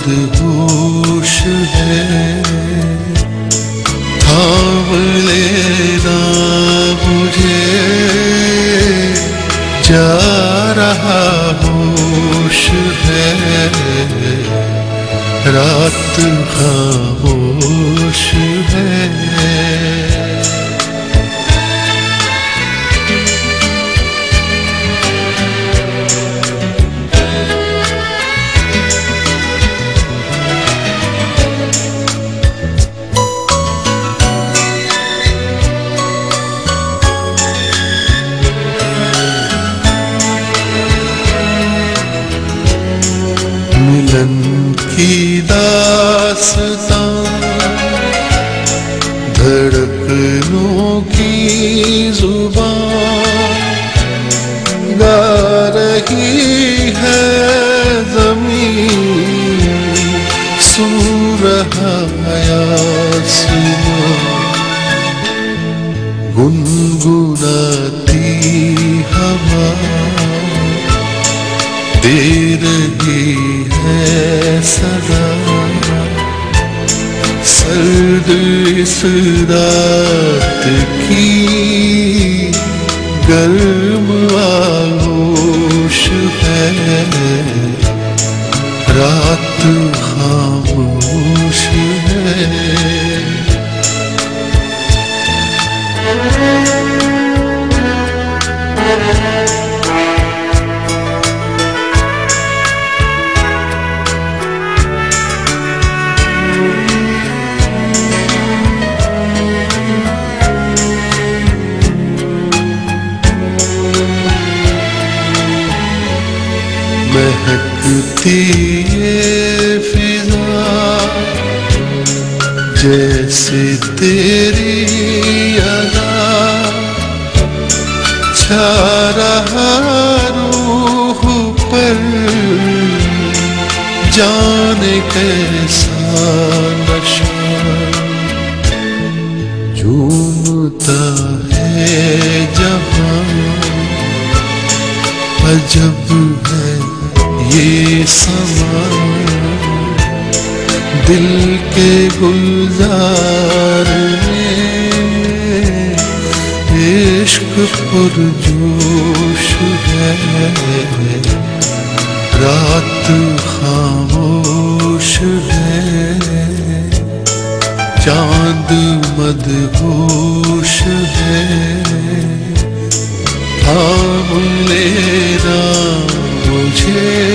मदहोश है, थाम लेना मुझे, जा रहा होश है, रात खामोश है। मिलन की दास्तां धड़कनों की जुबान गा रही है ज़मीन, सुन रहा आसमां, गुनगुनाती हवा दे रही है सदा, सर्द इस रात की गर्म आगोश है, रात खामोश है। महकती ये फिजा जैसे तेरी अदा, छा रहा रूह पर जाने कैसा नशा, झूमता है जहां, अजब है ये समा, दिल के गुलजार में इश्क पुरजोश है, रात खामोश है, चांद मदहोश है, थाम लेना मुझे,